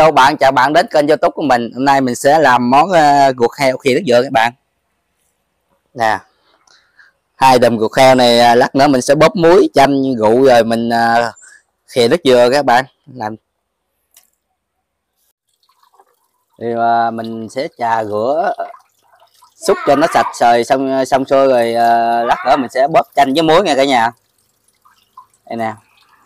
Hello bạn, chào bạn đến kênh YouTube của mình. Hôm nay mình sẽ làm món ruột heo khìa nước dừa các bạn. Nè, 2 đùm ruột heo này lát nữa mình sẽ bóp muối, chanh, rượu rồi mình khìa nước dừa các bạn. Làm thì mình sẽ chà rửa xúc cho nó sạch sời xong xuôi rồi lát nữa mình sẽ bóp chanh với muối nha cả nhà. Đây nè.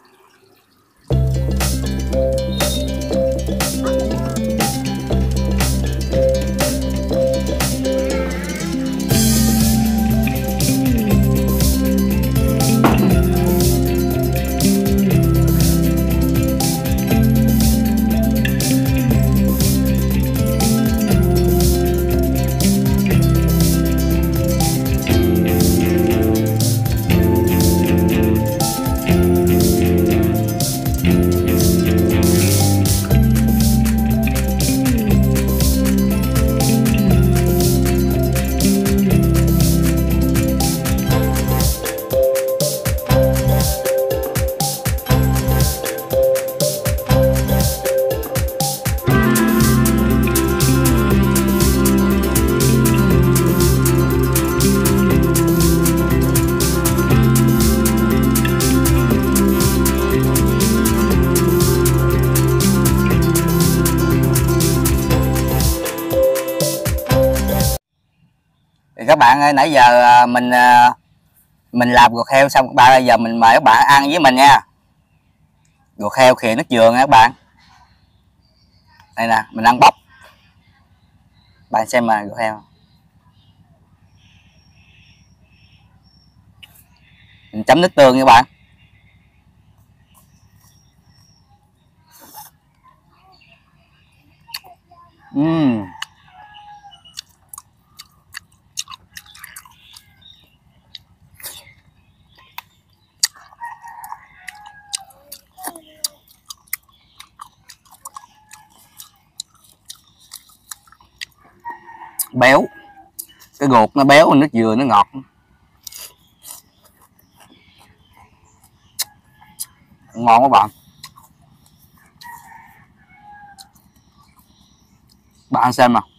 Các bạn ơi, nãy giờ mình làm ruột heo xong, bây giờ mình mời các bạn ăn với mình nha. Ruột heo khìa nước dừa nha các bạn. Đây nè, mình ăn bóc. Bạn xem mà ruột heo. Mình chấm nước tương nha các bạn. Béo, cái ruột nó béo, nước dừa nó ngọt, ngon các bạn. Bạn xem nào.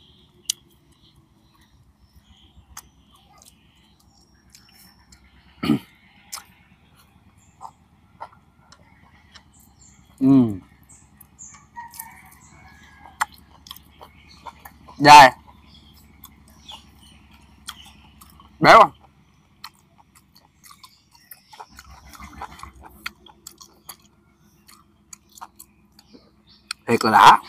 Đây, béo không? Thiệt là đã.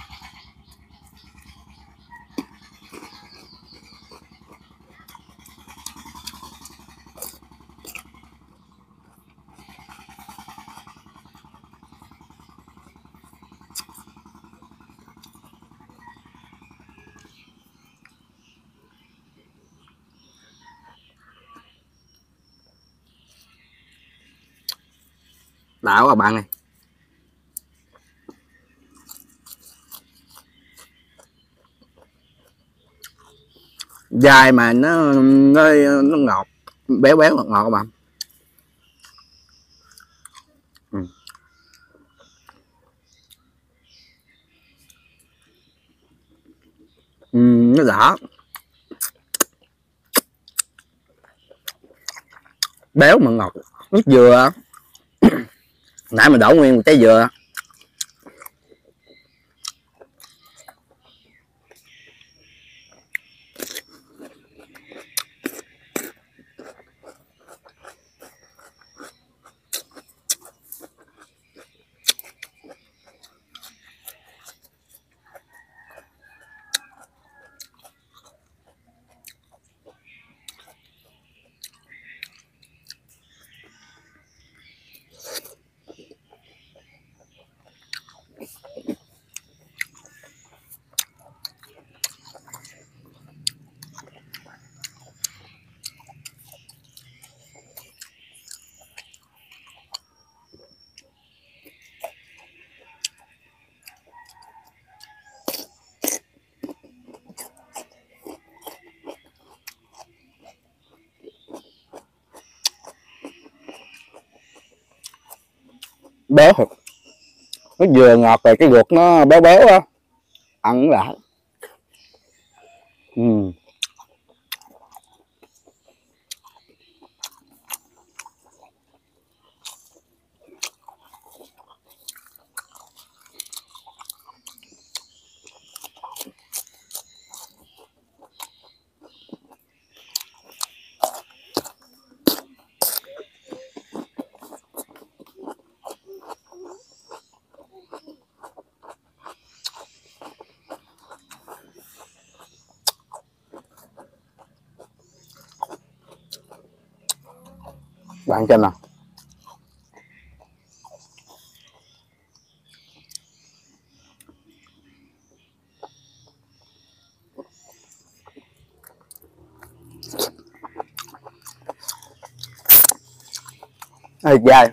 Đảo các bạn này. Dai mà nó ngọt, béo béo ngọt ngọt các bạn. Nó đã. Béo mà ngọt. Nước dừa. Nãy mình đổ nguyên một trái dừa. Béo thật. Nó vừa ngọt rồi cái ruột nó béo béo á, ăn lại. Bạn xem nào. Hơi dai.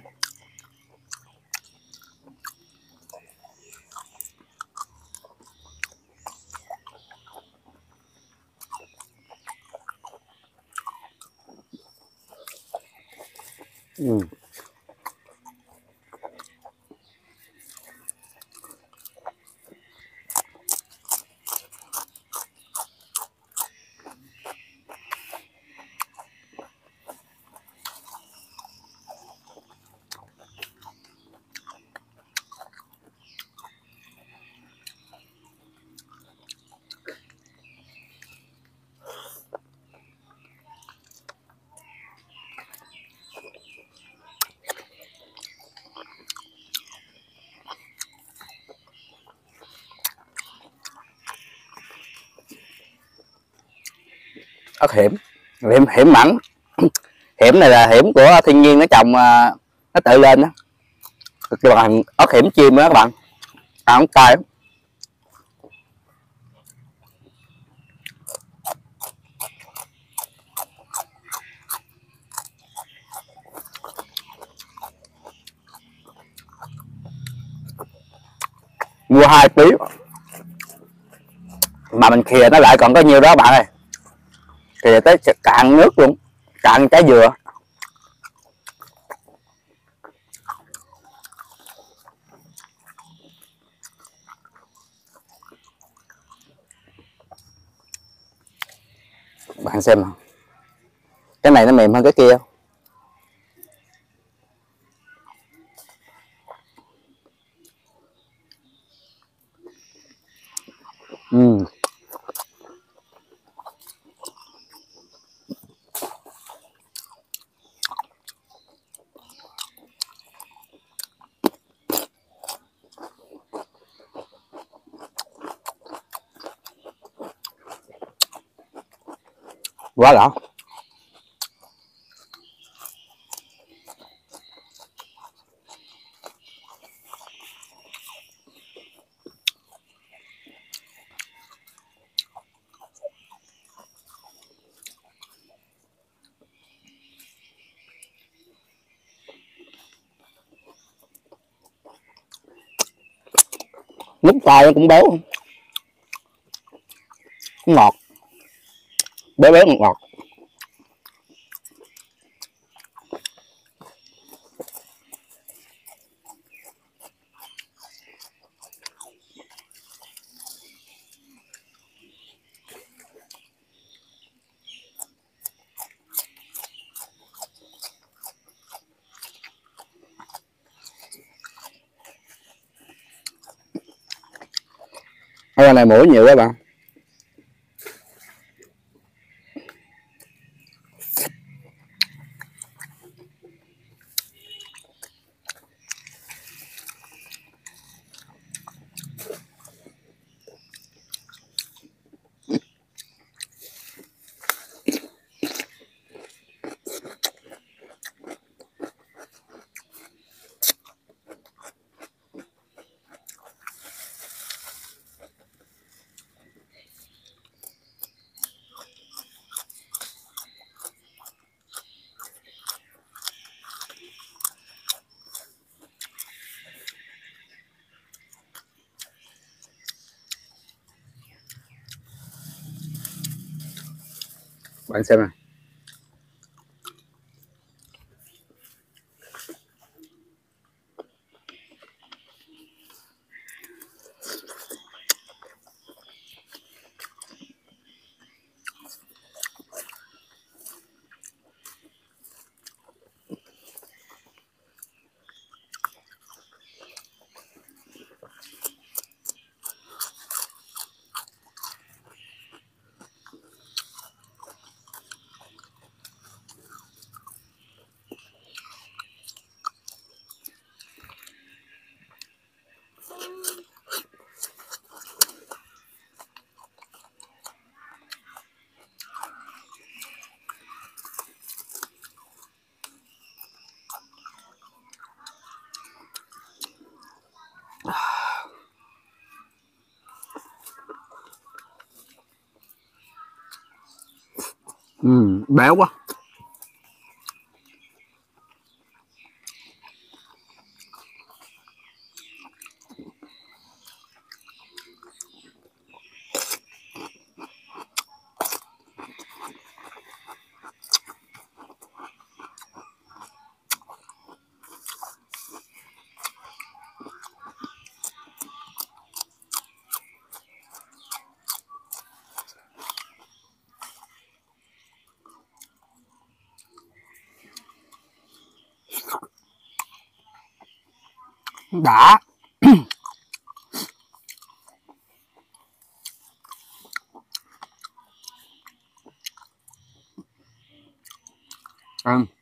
Ớt hiểm, hiểm mặn. Hiểm này là hiểm của thiên nhiên nó trồng, nó tự lên đó. Cái bằng ớt hiểm chim đó các bạn, ăn không cay lắm. Mua 2 kg mà mình khìa nó lại còn có nhiêu đó bạn ơi, khìa tới cạn nước luôn, cạn trái dừa. Bạn xem nào, cái này nó mềm hơn cái kia. Quá rõ. Nút tay nó cũng béo, ngọt, béo béo ngọt ngọt. Cái này muỗi nhiều các bạn. Bạn xem nè. Béo quá. Đã. Ừ.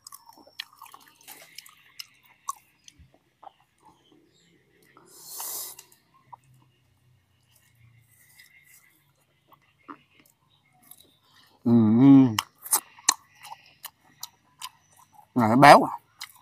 Này béo à.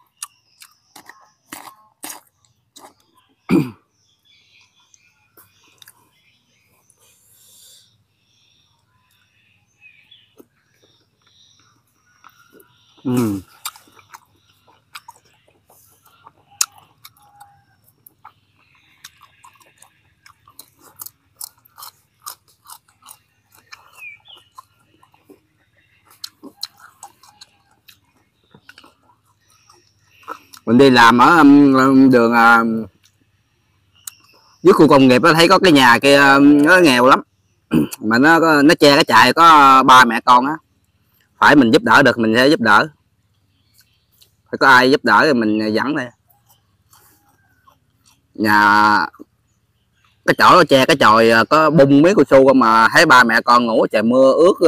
Mình đi làm ở đường dưới khu công nghiệp, thấy có cái nhà kia nó nghèo lắm mà nó che cái trại có ba mẹ con á, phải mình giúp đỡ được mình sẽ giúp đỡ, phải có ai giúp đỡ thì mình dẫn đây. Nhà cái chỗ nó che cái chòi có bung miếng cao su mà thấy ba mẹ con ngủ trời mưa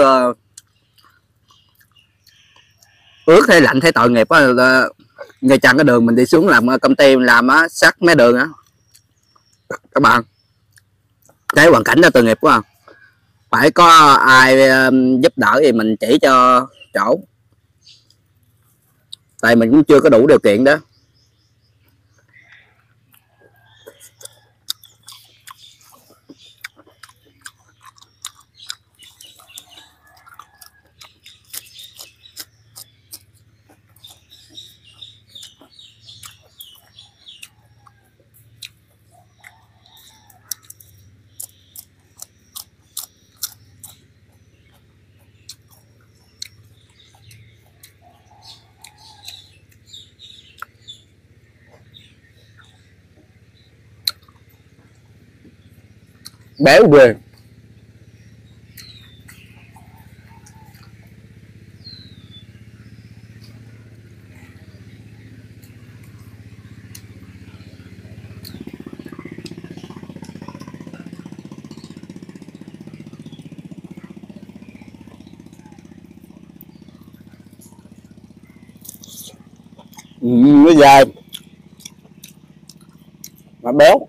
ướt thấy lạnh thấy tội nghiệp á. Ngay chăng cái đường mình đi xuống làm công ty mình làm á, sát mấy đường á các bạn, thấy hoàn cảnh đó tội nghiệp quá. Phải có ai giúp đỡ thì mình chỉ cho chỗ, tại mình cũng chưa có đủ điều kiện đó. Béo ghê. Nó dài mà béo.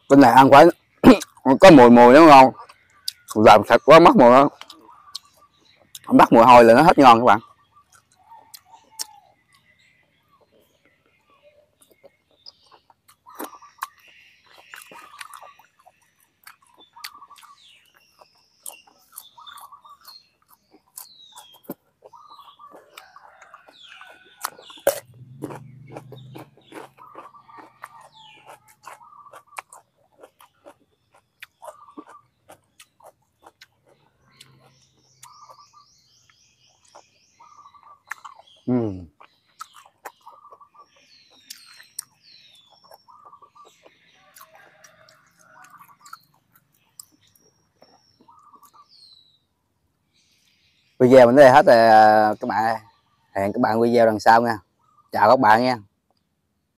Cái này ăn phải có mùi mùi nó ngon, làm thật quá mất mùi đó, bắt mùi hôi là nó hết ngon các bạn. Video mình đến đây hết rồi các bạn ơi. Hẹn các bạn video lần sau nha. Chào các bạn nha.